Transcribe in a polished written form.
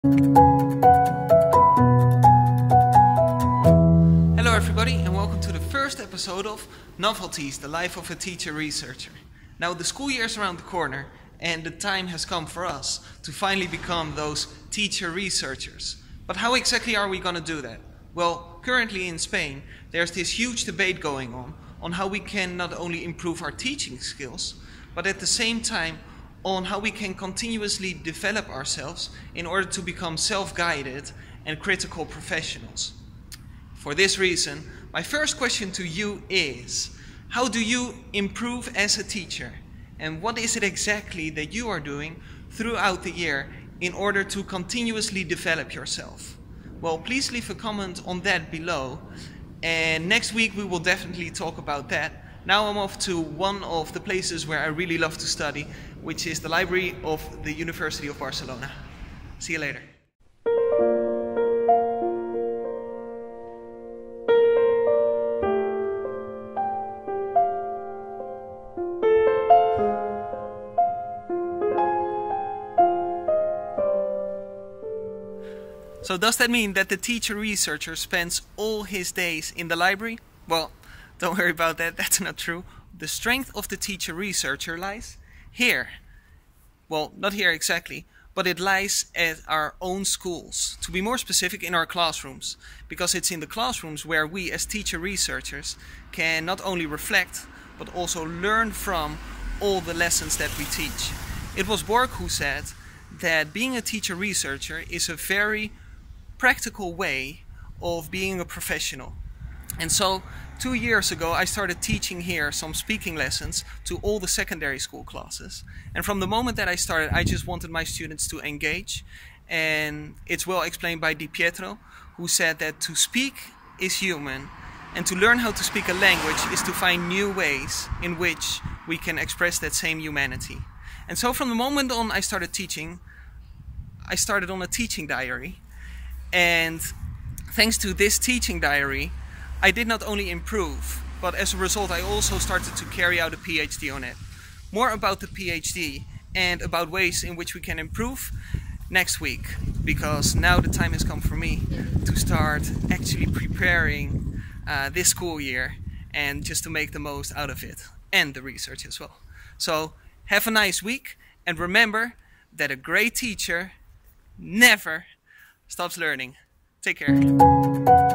Hello everybody and welcome to the first episode of NovELTies, the life of a teacher researcher. Now the school year is around the corner and the time has come for us to finally become those teacher researchers. But how exactly are we going to do that? Well, currently in Spain there's this huge debate going on how we can not only improve our teaching skills, but at the same time on how we can continuously develop ourselves in order to become self-guided and critical professionals. For this reason, my first question to you is, how do you improve as a teacher? And what is it exactly that you are doing throughout the year in order to continuously develop yourself? Well, please leave a comment on that below. And next week we will definitely talk about that. Now I'm off to one of the places where I really love to study, which is the library of the University of Barcelona. See you later. So does that mean that the teacher researcher spends all his days in the library? Well, don't worry about that, that's not true. The strength of the teacher researcher lies here. Well, not here exactly, but it lies at our own schools. To be more specific, in our classrooms. Because it's in the classrooms where we as teacher researchers can not only reflect, but also learn from all the lessons that we teach. It was Dirk who said that being a teacher researcher is a very practical way of being a professional. And so 2 years ago I started teaching here some speaking lessons to all the secondary school classes. And from the moment that I started, I just wanted my students to engage. And it's well explained by Di Pietro, who said that to speak is human, and to learn how to speak a language is to find new ways in which we can express that same humanity. And so from the moment on I started teaching, I started on a teaching diary. And thanks to this teaching diary, I did not only improve, but as a result I also started to carry out a PhD on it. More about the PhD and about ways in which we can improve next week, because now the time has come for me to start actually preparing this school year and just to make the most out of it, and the research as well. So have a nice week, and remember that a great teacher never stops learning. Take care.